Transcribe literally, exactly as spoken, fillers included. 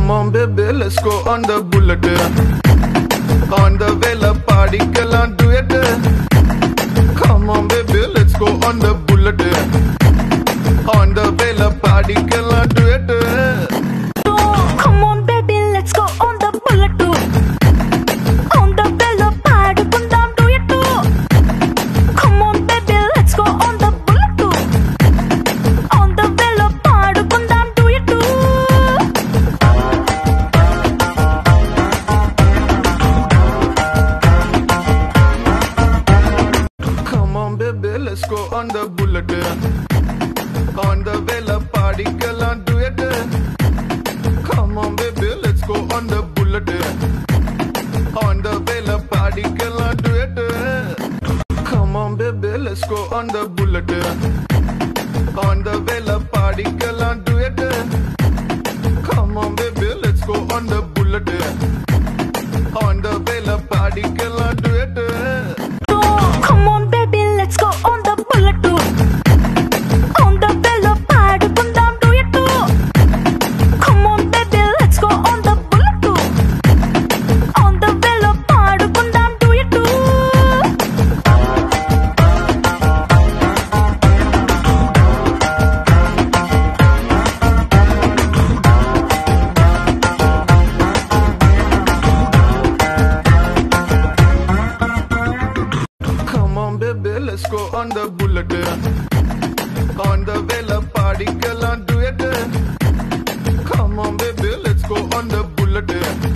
Come on baby, let's go on the bullet. On the vela party, kalan do it. Come on baby, let's go on the bullet. On the vela party, kalan do it. Come on baby, let's go on the bullet. On the vela party, kundam do it. Come on baby, let's go on the bullet. On the vela party, kundam do it. Come on baby, let's go on the bullet. On the vela party, kalan do it. Come on baby, let's go on the bullet. On the vela party, kalan do it. Come on baby, let's go on the bullet. On the vela party, kalan do it. Come on baby, let's go on the bullet. On the vela party, kalan do it. Come on baby, let's go on the bullet. On the vela party, kundam do it. Come on baby, let's go on the bullet. On the vela party, kundam do it. Come on baby, let's go on the bullet. On the vela party, kalan do it. Come on baby, let's go on the bullet.